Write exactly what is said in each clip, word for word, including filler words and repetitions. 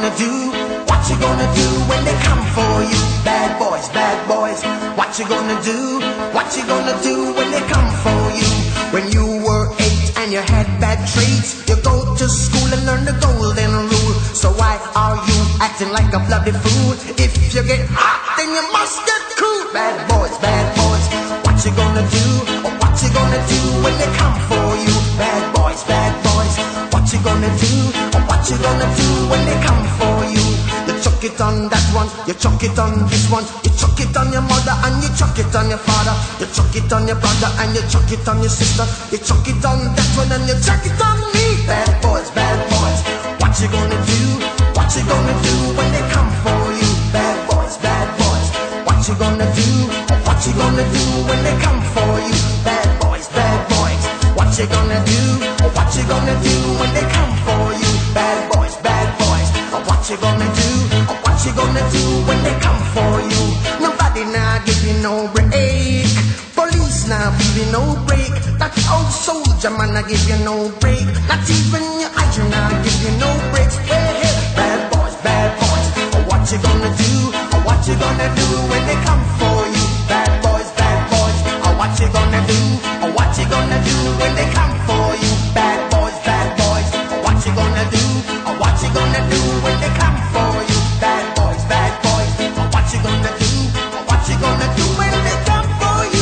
gonna do? What you gonna do when they come for you? Bad boys, bad boys. What you gonna do? What you gonna do when they come for you? When you were eight and you had bad traits, you go to school and learn the golden rule. So why are you acting like a bloody fool? If you get hot, then you must get cool. Bad boys, bad boys. What you gonna do? Or what you gonna do when they come for you? Bad boys, bad boys. What you gonna do? Or what you gonna do when they come for you? You chuck it on that one, you chuck it on this one, you chuck it on your mother and you chuck it on your father, you chuck it on your brother and you chuck it on your sister, you chuck it on that one and you chuck it on me. Bad boys, bad boys. What you gonna do? What you gonna do when they come for you? Bad boys, bad boys. What you gonna do? Or what you gonna do when they come for you? Bad boys, bad boys. What you gonna do? Or what you gonna do when they come for you? Bad boys, bad boys. Or what you gonna do? Or what you gonna do when they come for you? Nobody now give you no break. Police now give you no break. That old soldier man I give you no break. Not even your eyes now give you no breaks. Hey, hey, bad boys, bad boys. Or what you gonna do? Or what you gonna do when they come for you? Bad boys, bad boys. Or what you gonna do? Or what you gonna do when they come for you? Bad boys, bad boys. Or what you gonna do? Or what you gonna do when they come for you? Bad boys, bad boys. Or what you gonna do? Or what you gonna do when they come for you?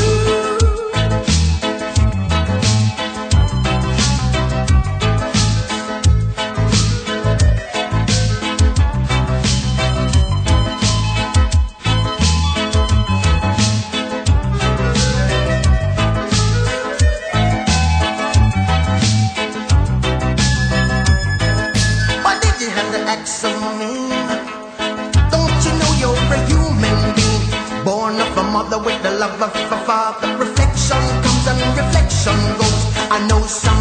Mother with the love of a father. Reflection comes and reflection goes. I know some